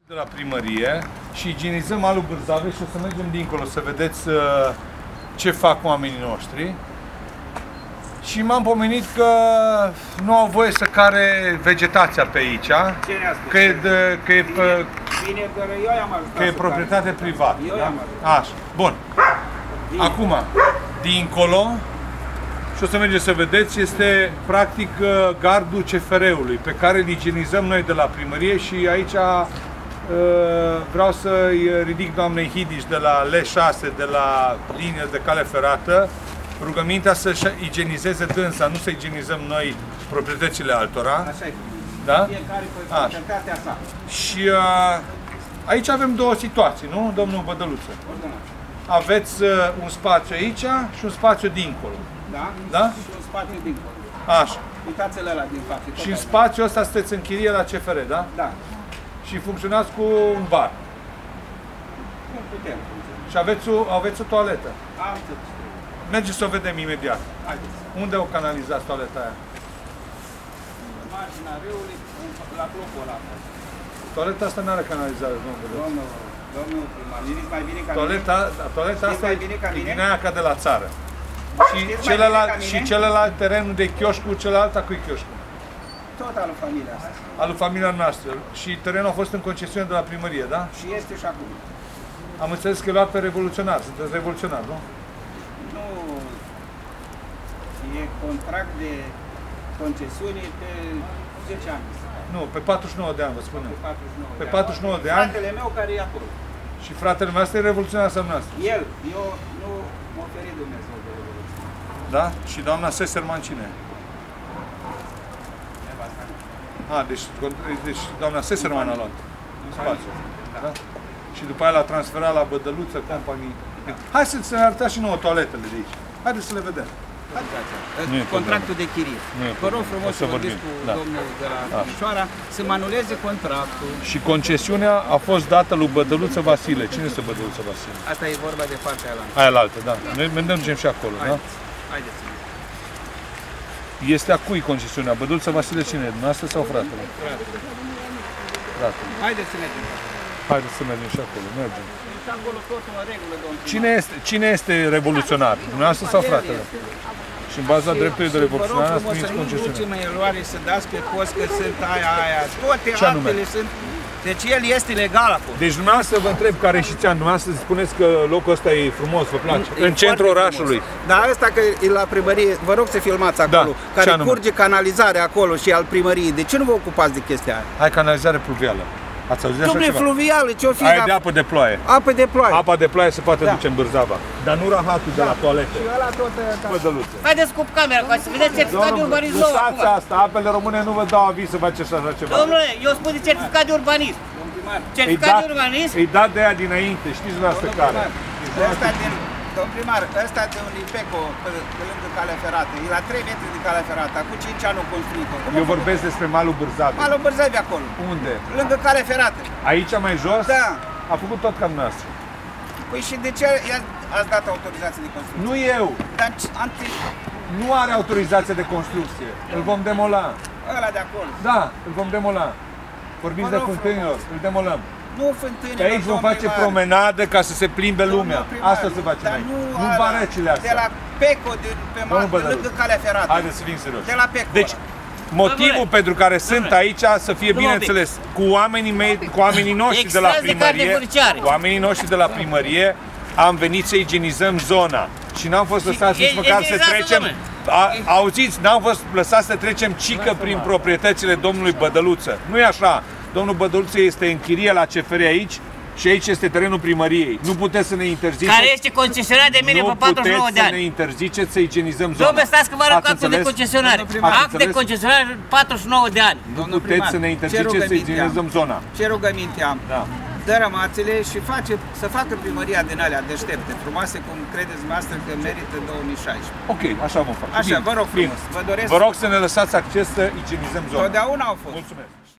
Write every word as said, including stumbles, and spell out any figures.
De la primărie și igienizăm malul Bârzavei și o să mergem dincolo să vedeți uh, ce fac oamenii noștri. Și m-am pomenit că nu au voie să care vegetația pe aici, că e, de, că e, pe, că e proprietate privată. Da? Așa. Bun. Acum, dincolo, și o să mergeți să vedeți, este practic gardul C F R-ului, pe care îl igienizăm noi de la primărie și aici vreau să-i ridic doamnei Hidiș de la L șase, de la linia de cale ferată, rugămintea să-și igienizeze dânsa, nu să igienizăm noi proprietățile altora. Așa e. Da? Fiecare pe proprietatea sa. Și uh, aici avem două situații, nu, domnul Bădăluță? Aveți uh, un spațiu aici și un spațiu dincolo. Da? Da? Și un spațiu dincolo. Așa. Uitați-le ăla din față. Și în spațiul ăsta sunteți în chirie la C F R, da? Da. Și funcționați cu un bar. Nu putem. Și aveți o, aveți o toaletă. Am tot. Mergeți să o vedem imediat. Haideți. Unde o canalizați toaleta aia? În marginea râului, la blocul ăla. Toaleta asta nu are canalizare, domnul. Domnul, domnul primar, știți mai bine ca Toaleta, mine? toaleta asta mai e bine ca mine? din aia ca de la țară. Și Știți mai celălalt, bine ca și mine? celălalt terenul de chioșcu, celălalt a cui chioșcu? Tot al familiei asta. Al lui familia noastră. Și terenul a fost în concesiune de la primărie, da? Și este și acum. Am înțeles că e luat pe revoluționar. Sunteți revoluționar, nu? Nu. E contract de concesiune pe zece ani. Nu, pe patruzeci și nouă de ani, vă spun. Pe patruzeci și nouă Pe de patruzeci și nouă de ani. Fratele meu care e acolo. Și fratele meu, asta e revoluționar sau noastră? El, eu nu m-a oferit Dumnezeu de revoluție. Da? Și doamna Seserman cine? A, deci, deci doamna Seserman a luat spațiu. Da? Și după aia l-a transferat la Bădăluță, companii. Hai să ne arătați și nouă toaletele de aici. Haideți să le vedem. Contractul de chirie. Vă rog frumos să vorbiți cu da. domnul de la Timișoara să mă anuleze contractul. Și concesiunea a fost dată lui Bădăluță Vasile. Cine este Bădăluță Vasile? Asta e vorba de partea aia. Aia la altă, da. Noi mergem și acolo, Haideți. da? Haideți. Este a cui concesiunea? Bădăluță Vasile cine? Dumneavoastră sau fratele? Fratele. Haideți să mergem. Haideți să mergem și acolo. Mergem. Și acolo totul în regulă, domnul. Cine este, cine este revoluționar? Dumneavoastră sau fratele? Și în baza dreptului de revoluționar ați primit concesiunea. Vă rog frumos să nu ducem în eroare să dați pe post că sunt aia, aia. Toate actele sunt... Deci el este legal acolo. Deci dumneavoastră vă întreb care și ți-a, dumneavoastră spuneți că locul ăsta e frumos, vă place? În, în centrul orașului. Da, ăsta că e la primărie, vă rog să filmați acolo, da. care curge canalizare acolo și al primăriei. De ce nu vă ocupați de chestia aia? Hai, canalizare pluvială. Ați auzit așa ceva? fluvială, ce-o fi? Aia de apă de ploaie. Apă de ploaie. Apa de ploaie se poate da. duce în Bârzava. Dar nu rahatul de la toaletă. Și ăla tot... Bădăluță. Haideți cu camera, ca să vedeți certificat de urbanism nou acum. Lăsați asta, apele române nu vă dau aviz să faceți așa ceva. Domnule, eu spun de certificat de urbanism. Certificat de urbanism? Îi dat de aia dinainte, știți dumneavoastră care. Ăsta din... Domn primar, ăsta de un Ipeco, pe, pe lângă calea ferată, e la trei metri de calea ferată, acum cinci ani au construit-o. Eu vorbesc despre malul Bârzavei. Malul Bârzavei acolo. Unde? Lângă calea ferată. Aici mai jos? Da. A făcut tot ca noastră. Păi și de ce ați dat autorizație de construcție? Nu eu. Dar anti... Nu are autorizație de construcție. Îl vom demola. Ăla de acolo. Da, îl vom demola. Vorbiți de fântânilor, îl demolăm. Nu fântânilor, Pe aici vom face promenadă ca să se plimbe lumea. Asta se face aici. Nu barecile astea. De la Peco, de pe mal, de lângă calea ferată. Haideți să fim serios. De la Peco. Deci, motivul pentru care sunt aici să fie bineînțeles cu oamenii mei, cu oamenii noștri de la primărie, cu oamenii noștri de la primărie, am venit să igienizăm zona și n-am fost lăsați nici măcar să trecem. A, auziți, n-am fost lăsați să trecem cică prin proprietățile domnului Bădăluță. Nu e așa. Domnul Bădăluță este în chirie la C F R aici și aici este terenul primăriei. Nu puteți să ne interziceți. Care este concesionat de mine pe patruzeci și nouă de ani. Nu puteți să ne interziceți să igienizăm zona. Domnule, stați că vă arăt actul de concesionare. Act de concesionare patruzeci și nouă de ani. Nu puteți să ne interziceți să igienizăm zona. Ce rugăminte am? Da. Dă rămațele și face, să facă primăria din alea deștepte, frumoase, cum credeți dumneavoastră că merită două mii șaisprezece. Ok, așa vom face. Așa, Bine. vă rog frumos. Bine. Vă doresc. Vă rog să ne lăsați acces să igienizăm zona. Totdeauna au fost. Mulțumesc.